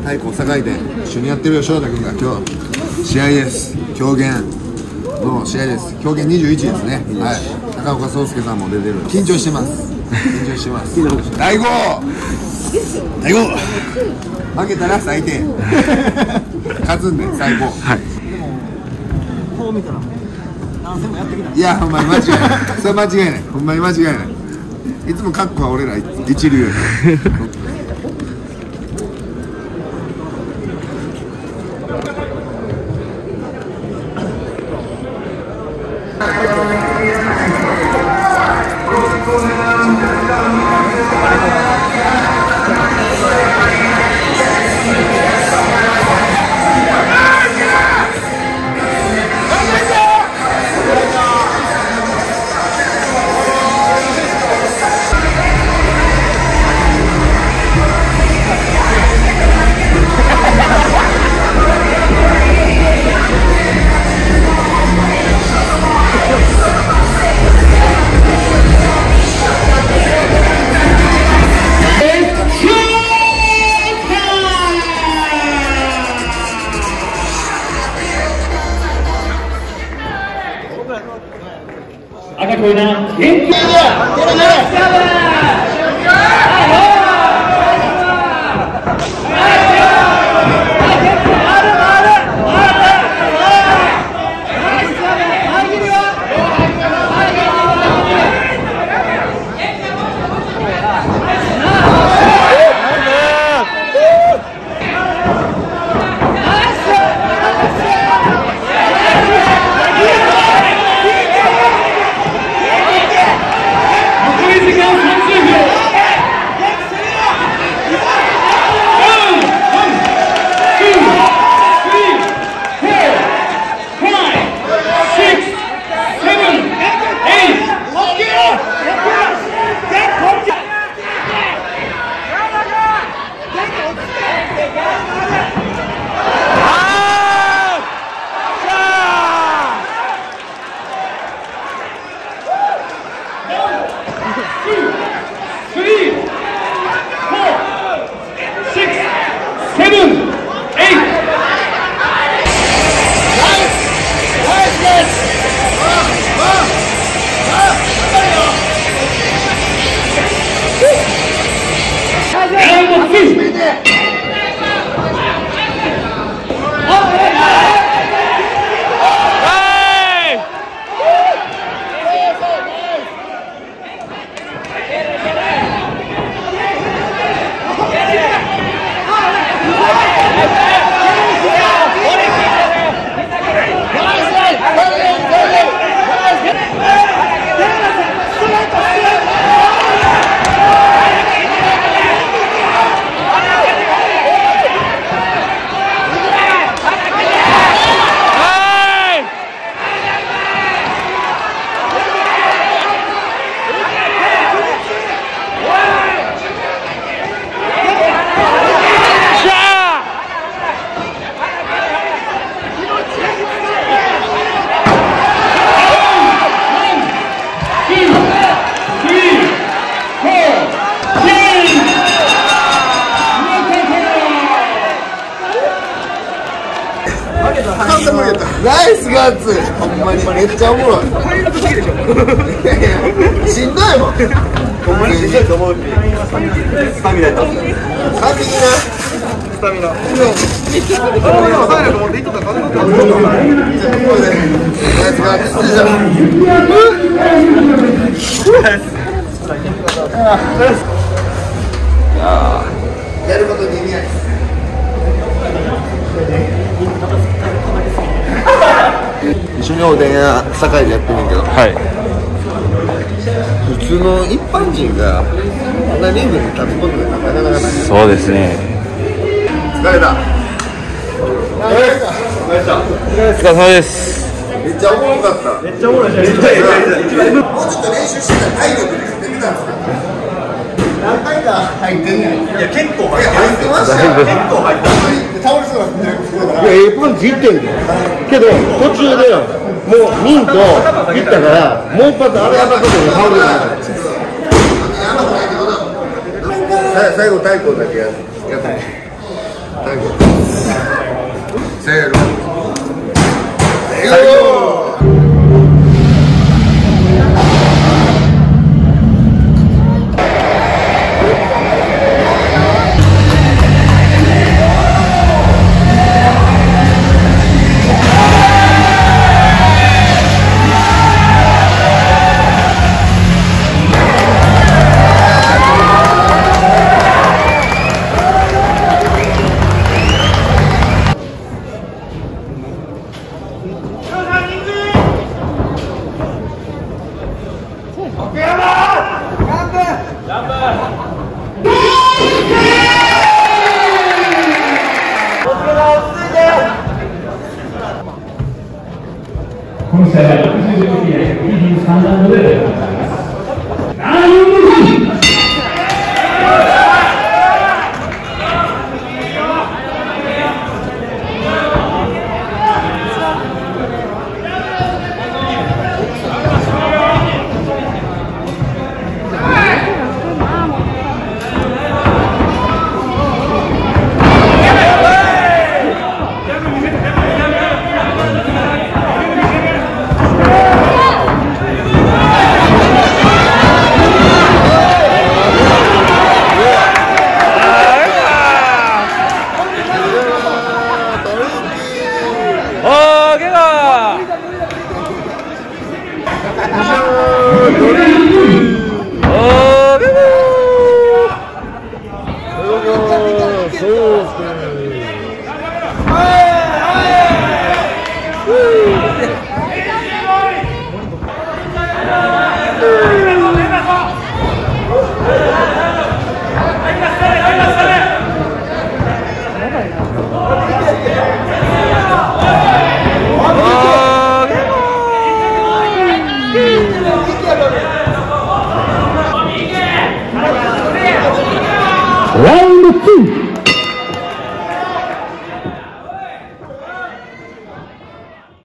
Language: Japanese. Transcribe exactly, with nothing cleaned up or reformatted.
太鼓堺で一緒にやってる翔太君が今日試合です。狂言の試合です。狂言にじゅういちですね。はい。高岡壮介さんも出てる。緊張してます。緊張してます。大悟大悟負けたら最低勝つんで最高。はい。こう見たら何戦もやってきた。いやほんまに間違いない。それ間違いない。ほんまに間違いない。いつもカッコは俺ら一流や赤こいな元気だ。 ナイスガッツ。ほんまにめっちゃおもろい。しんどいもん。ほんまにしんどいと思う。スタミナやった。完璧なスタミナ。体力持っていっとったらナイスガッツ。やることに意味ないです。一緒におでん屋堺でやってるんけど、はい、普通の一般人があんなリングに立つことがなかなかない。 そうですね。 疲れた。 お疲れ様です。 めっちゃおもろかった。めっちゃおもろい。もうちょっと練習してた体力で勝ててたんですか。何回か入ってんねん。いや結構入ってましたよ。結構入ってました。倒れそうなってる。いや、ええパンチいってんけど途中でもうミントいったからもう一発あれ当たった時に倒れる。最後太鼓だけやって。 せーの。 この試合はろくじゅうごキロにじゅうさんラウンドで行われます。ラウンドツー